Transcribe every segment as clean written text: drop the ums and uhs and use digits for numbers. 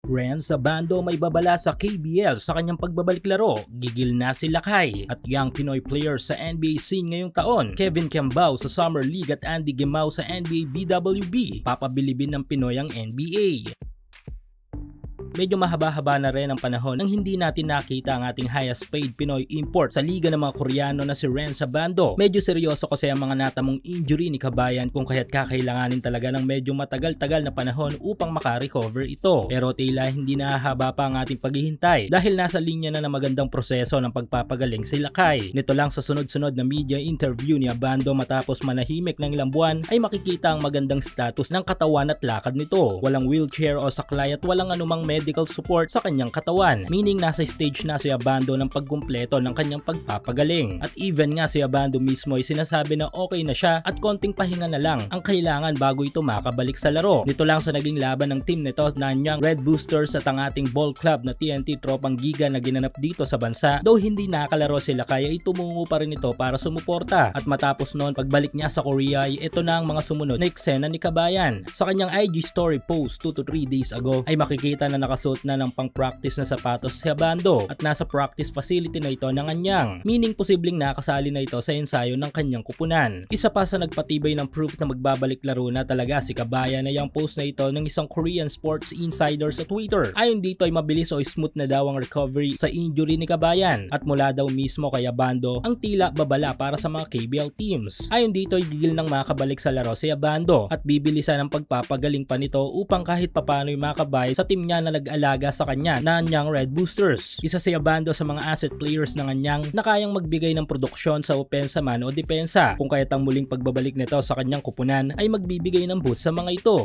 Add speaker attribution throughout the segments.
Speaker 1: Renz Abando may babala sa KBL sa kanyang pagbabalik laro. Gigil na si Lakay at young Pinoy players sa NBA scene ngayong taon. Kevin Kembao sa Summer League at Andy Gemao sa NBA BWB. Papabilibin ng Pinoy ang NBA. Medyo mahaba-haba na rin ang panahon nang hindi natin nakita ang ating highest paid Pinoy import sa liga ng mga Koreano na si Renz Abando. Medyo seryoso kasi ang mga natamong injury ni Kabayan kung kaya't kakailanganin talaga ng medyo matagal-tagal na panahon upang makarecover ito. Pero tila hindi nahahaba pa ang ating paghihintay dahil nasa linya na ng magandang proseso ng pagpapagaling si Lakay. Nito lang sa sunod-sunod na media interview ni Abando matapos manahimik ng ilang buwan ay makikita ang magandang status ng katawan at lakad nito. Walang wheelchair o saklay at walang anumang medical support sa kanyang katawan, meaning nasa stage na si Abando ng pagkumpleto ng kanyang pagpapagaling. At even nga si Abando mismo ay sinasabi na okay na siya at konting pahinga na lang ang kailangan bago ito makabalik sa laro. Nito lang sa naging laban ng team nito na Nanyang Red Boosters at ang ating ball club na TNT Tropang Giga na ginanap dito sa bansa. Though hindi nakalaro sila kaya ay tumungo pa rin ito para sumuporta. At matapos noon pagbalik niya sa Korea ay ito na ang mga sumunod na eksena ni Kabayan. Sa kanyang IG story post 2 to 3 days ago ay makikita na nakasuot na ng pang-practice na sapatos si Abando at nasa practice facility na ito ng Anyang, meaning posibleng nakasali na ito sa ensayo ng kanyang kupunan. Isa pa sa nagpatibay ng proof na magbabalik laro na talaga si Kabayan ay ang post na ito ng isang Korean sports insider sa Twitter. Ayon dito ay mabilis o smooth na daw ang recovery sa injury ni Kabayan at mula daw mismo kay Abando ang tila babala para sa mga KBL teams. Ayon dito ay gigil nang makabalik sa laro si Abando at bibilisan ang pagpapagaling pa nito upang kahit papano ay makabay sa team niya na nag-alaga sa kanya na Nanyang Red Boosters. Isa si Abando sa mga asset players ng Nanyang na kayang magbigay ng produksyon sa opensa man o depensa kung kaya't ang muling pagbabalik nito sa kanyang kupunan ay magbibigay ng boost sa mga ito.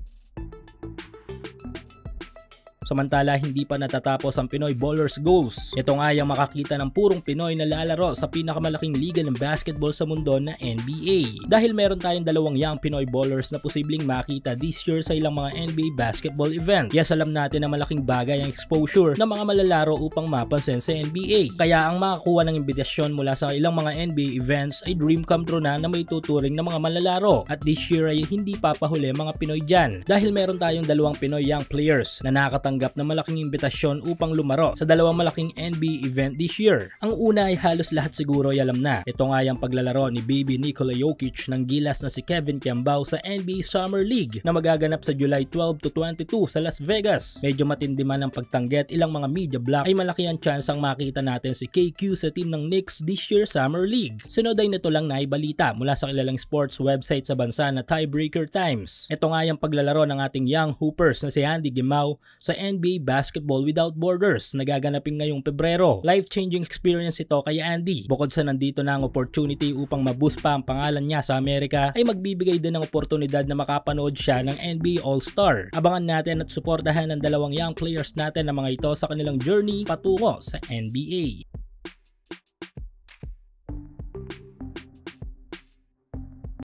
Speaker 1: Samantala, hindi pa natatapos ang Pinoy Ballers Goals. Ito nga yung makakita ng purong Pinoy na lalaro sa pinakamalaking liga ng basketball sa mundo na NBA. Dahil meron tayong dalawang young Pinoy Ballers na posibleng makita this year sa ilang mga NBA basketball event. Yes, alam natin na malaking bagay ang exposure ng mga malalaro upang mapansin sa NBA. Kaya ang makakuha ng imbitasyon mula sa ilang mga NBA events ay dream come true na may tuturing ng mga malalaro. At this year ay hindi papahuli mga Pinoy dyan. Dahil meron tayong dalawang Pinoy young players na nakatanggap na malaking imbitasyon upang lumaro sa dalawang malaking NBA event this year. Ang una ay halos lahat siguro ay alam na. Ito nga yung paglalaro ni Baby Nikola Jokic ng gilas na si Kevin Kembao sa NBA Summer League na magaganap sa July 12 to 22 sa Las Vegas. Medyo matindi man ang pagtanggit, ilang mga media block ay malaki ang chance ang makita natin si KQ sa team ng Knicks this year Summer League. Sunod ay nito lang na ibalita mula sa kilalang sports website sa bansa na Tiebreaker Times. Ito nga yung paglalaro ng ating young hoopers na si Andy Gemao sa NBA Basketball Without Borders na gaganapin ngayong Pebrero. Life-changing experience ito kay Andy. Bukod sa nandito na ang opportunity upang maboost pa ang pangalan niya sa Amerika, ay magbibigay din ng oportunidad na makapanood siya ng NBA All-Star. Abangan natin at suportahan ang dalawang young players natin na mga ito sa kanilang journey patungo sa NBA.